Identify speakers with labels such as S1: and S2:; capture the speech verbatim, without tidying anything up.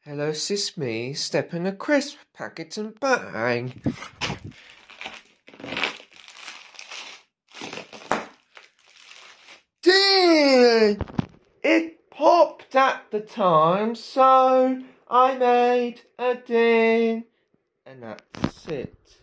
S1: Hello, sis, me, stepping a crisp packet and bang. Ding! It popped at the time, so I made a ding, and that's it.